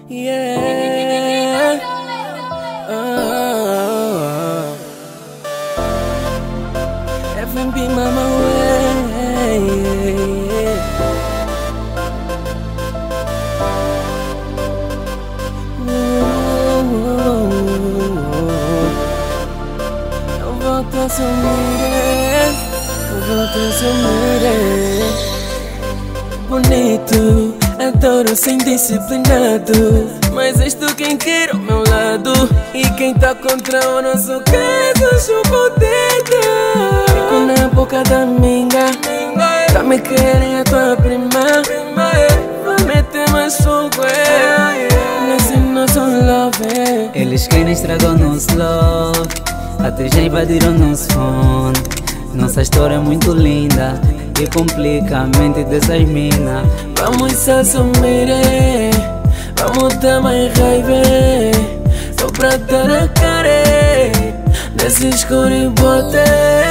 Yeah. F&B mama way. Eu volto a sumir, eu volto a sumir. Bonito, adoro sem disciplinado, mas és tu quem quer ao meu lado. E quem tá contra o nosso caso chupa o dedo. Fico na boca da minga, tá me querem a tua prima. Vai meter mais fogo nesse nosso love. Eles querem estragar o nosso love, até já invadiram nosso fone. Nossa história é muito linda e complica a mente dessas minas. Vamos se assumir, vamos dar mais raiva, só pra dar a cara nesse escuro e bote.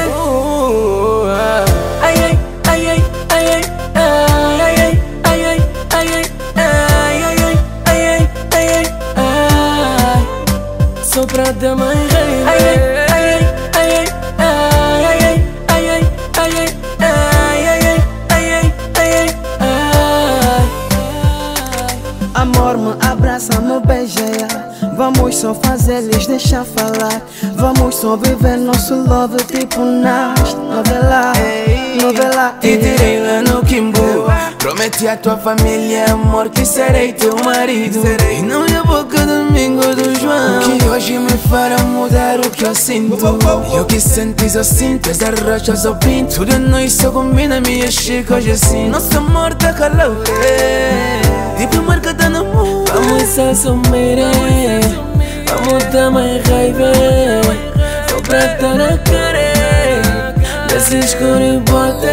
Ai ai, ai ai, ai ai, ai ai, ai ai, ai ai, ai ai, ai ai, ai, só pra dar mais raiva. Ai ai, ai ai, ai ai, ai ai, ai ai, ai ai, ai ai. Amor, me abraça, me beija. Vamos só fazer eles deixar falar. Vamos só viver nosso love tipo nas novela, novela. Te tirei lá no Kimbo, prometi à tua família, amor, que serei teu marido. E não na boca domingo do João, que hoje me fará mudar o que eu sinto. E o que sentes eu sinto, as arrochas eu pinto. Tudo nós só combina, minha chica hoje assim. Nosso amor tá calor, tipo marcada no mundo. Vamos se assumir, vamos dar mais raiva, só pra dar a cara nesse escuro e bote.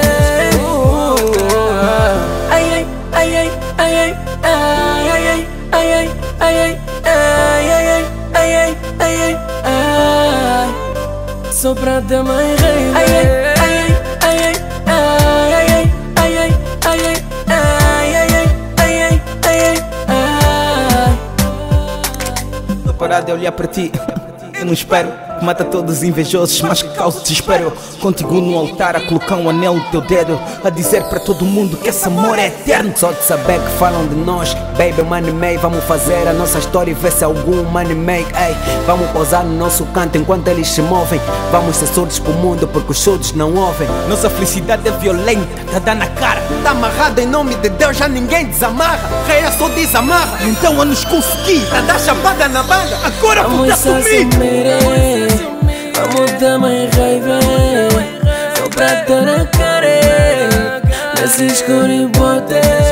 Ai ai, ai ai, ai ai, ai ai, ai ai, ai ai, ai ai, ai ai, ai, só pra dar mais raiva. Ai ai, ai ai, ai ai, ai ai, ai ai, ai ai, ai ai, ai ai. Tô parado de olhar para ti, eu não espero que mata todos os invejosos, mas que causa desespero. Contigo no altar a colocar um anel no teu dedo, a dizer para todo mundo que esse amor é eterno. Só de saber que falam de nós, baby, money make. Vamos fazer a nossa história e ver se algum money make. Ei, vamos pausar no nosso canto enquanto eles se movem. Vamos ser surdos pro mundo porque os surdos não ouvem. Nossa felicidade é violenta, tá dando na cara. Tá amarrado em nome de Deus, já ninguém desamarra. Reia só desamarra, então eu nos consegui. Tá dar chapada na banda, agora vou dar comigo. Vamos dar mais raiva, só pra dar a cara nesse escuro e bote.